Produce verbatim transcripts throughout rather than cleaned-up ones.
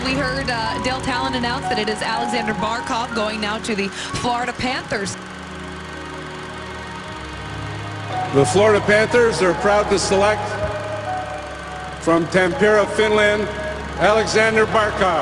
we heard uh, Dale Talon announce that it is Alexander Barkov going now to the Florida Panthers. The Florida Panthers are proud to select from Tampere, Finland, Alexander Barkov.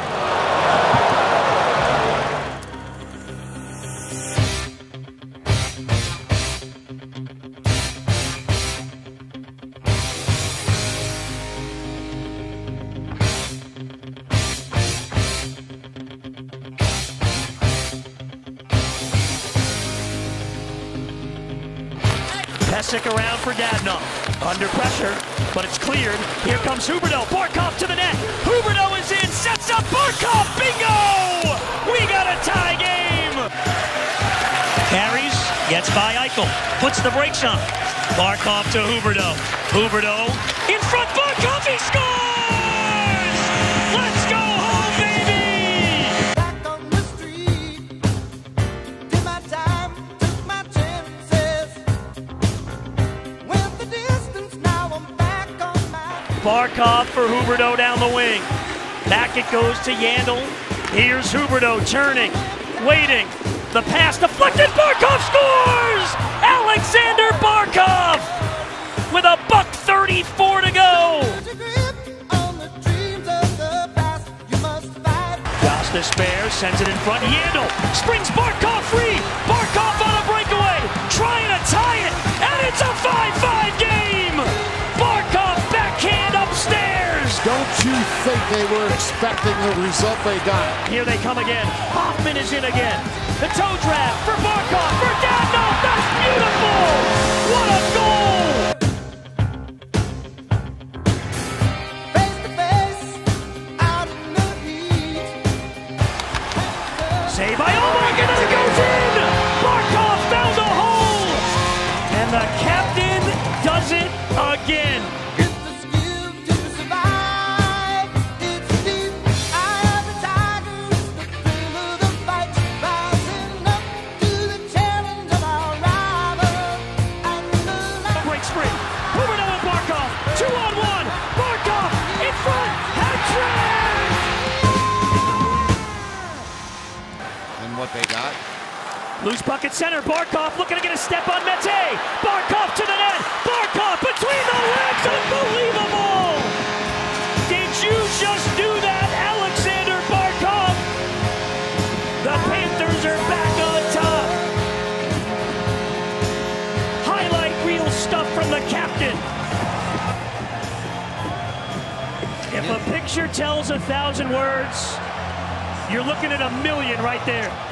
Pesek around for Dadonov. Under pressure, but it's cleared. Here comes Huberdeau. Barkov to the net. Huberdeau is in, sets up Barkov. Bingo! We got a tie game! Carries, gets by Eichel. Puts the brakes on. Barkov to Huberdeau. Huberdeau in front. Barkov, he scores! Let's go home, baby! Back on the street, did my time, took my chances. Went the distance, now I'm back on my feet. Barkov for Huberdeau down the wing. Back it goes to Yandel. Here's Huberdeau turning, waiting. The pass deflected. Barkov scores! Alexander Barkov with a buck thirty-four to go. Josh despair, sends it in front. Yandel springs Barkov free. Barkov on a breakaway, trying to tie it, and it's a five five game. Barkov backhand upstairs. Don't you think they were expecting the result they got? Here they come again. Hoffman is in again. The toe trap for Barkov, for Dadonov. That's beautiful. What a goal! Face to face, out in the heat. Save by Omar, and then it goes in! Barkov found a hole! And the captain does it again. It's the skill to survive. It's deep. Eye of the tiger, it's the thrill of the fight. Rising up to the challenge of our rival. And the light. Breaks free. Huberdeau and Barkov, two on one. Barkov in front, hat trick! And what they got? Loose puck at center. Barkov looking to get a step on Mete. Barkov to the net. Barkov between the legs. Unbelievable! Did you just do that, Alexander Barkov? The Panthers are back on top. Highlight reel stuff from the captain. If a picture tells a thousand words, you're looking at a million right there.